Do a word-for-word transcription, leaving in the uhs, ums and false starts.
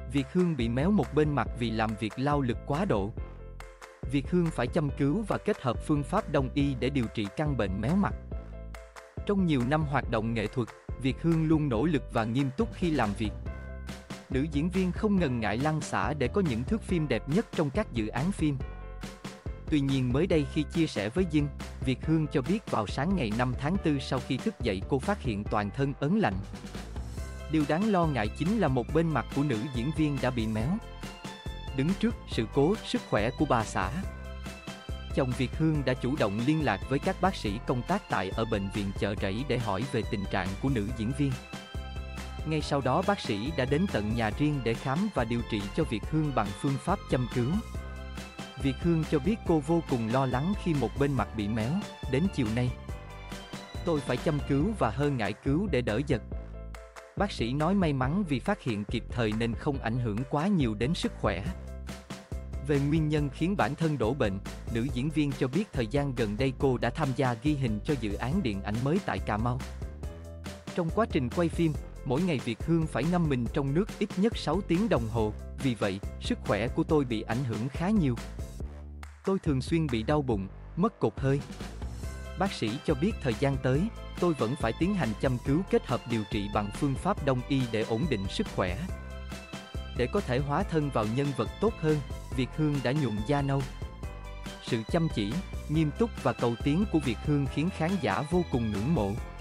Việt Hương bị méo một bên mặt vì làm việc lao lực quá độ. Việt Hương phải châm cứu và kết hợp phương pháp đông y để điều trị căn bệnh méo mặt. Trong nhiều năm hoạt động nghệ thuật, Việt Hương luôn nỗ lực và nghiêm túc khi làm việc. Nữ diễn viên không ngần ngại lăn xả để có những thước phim đẹp nhất trong các dự án phim. Tuy nhiên mới đây khi chia sẻ với Dinh, Việt Hương cho biết vào sáng ngày năm tháng tư sau khi thức dậy cô phát hiện toàn thân ớn lạnh. Điều đáng lo ngại chính là một bên mặt của nữ diễn viên đã bị méo. Đứng trước sự cố sức khỏe của bà xã, chồng Việt Hương đã chủ động liên lạc với các bác sĩ công tác tại ở bệnh viện Chợ Rẫy để hỏi về tình trạng của nữ diễn viên. Ngay sau đó bác sĩ đã đến tận nhà riêng để khám và điều trị cho Việt Hương bằng phương pháp châm cứu. Việt Hương cho biết cô vô cùng lo lắng khi một bên mặt bị méo. Đến chiều nay, tôi phải châm cứu và hơi ngại cứu để đỡ giật. Bác sĩ nói may mắn vì phát hiện kịp thời nên không ảnh hưởng quá nhiều đến sức khỏe. Về nguyên nhân khiến bản thân đổ bệnh, nữ diễn viên cho biết thời gian gần đây cô đã tham gia ghi hình cho dự án điện ảnh mới tại Cà Mau. Trong quá trình quay phim, mỗi ngày Việt Hương phải ngâm mình trong nước ít nhất sáu tiếng đồng hồ, vì vậy, sức khỏe của tôi bị ảnh hưởng khá nhiều. Tôi thường xuyên bị đau bụng, mất cột hơi. Bác sĩ cho biết thời gian tới, tôi vẫn phải tiến hành châm cứu kết hợp điều trị bằng phương pháp đông y để ổn định sức khỏe. Để có thể hóa thân vào nhân vật tốt hơn, Việt Hương đã nhuộm da nâu. Sự chăm chỉ, nghiêm túc và cầu tiến của Việt Hương khiến khán giả vô cùng ngưỡng mộ.